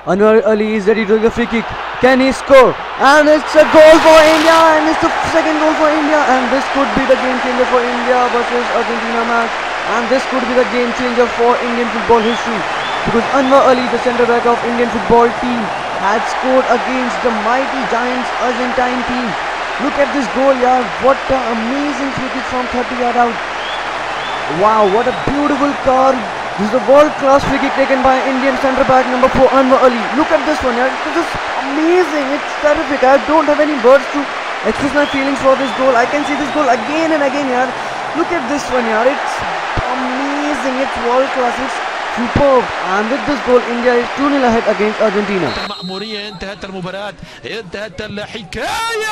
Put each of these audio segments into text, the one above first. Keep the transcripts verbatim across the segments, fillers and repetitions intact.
Anwar Ali is ready to take the free kick. Can he score? And it's a goal for India, and it's the second goal for India, and this could be the game changer for India versus Argentina match, and this could be the game changer for Indian football history, because Anwar Ali, the centre back of Indian football team, had scored against the mighty giants Argentine team. Look at this goal, yaar. What an amazing free kick from thirty yard out. Wow, what a beautiful curve. This is a world-class free kick taken by Indian centre-back number four Anwar Ali. Look at this one, yaar. This is amazing. It's terrific. I don't have any words to express my feelings for this goal. I can see this goal again and again, yaar. Look at this one, yaar. It's amazing. It's world-class. It's superb. And with this goal, India is two nil ahead against Argentina. المأمورية انتهت المباراة، انتهت الحكاية.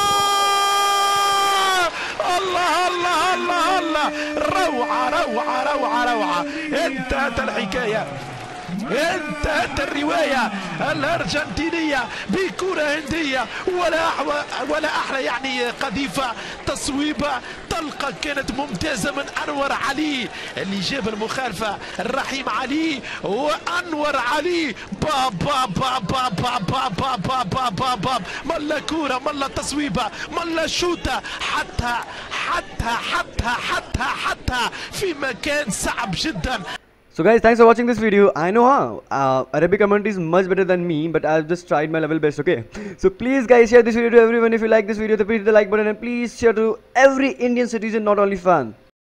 الله الله الله الله، روعة روعة روعة روعة، انتهت الحكاية، انتهت الرواية الأرجنتينية بكرة هندية، ولا ولا أحلى يعني قذيفة، تصويبة، طلقة كانت ممتازة من أنور علي اللي جاب المخالفة، الرحيم علي وأنور علي با با با با با با با با با با با ملا كورة، ملا تصويبة، ملا شوتة، حتى حتى حتى حتى حتى في مكان صعب جدا. So guys, thanks for watching this video. I know huh, uh, Arabic community is much better than me, but I've just tried my level best, okay? So please guys, share this video to everyone. If you like this video, then please hit the like button, and please share to every Indian citizen, not only fan.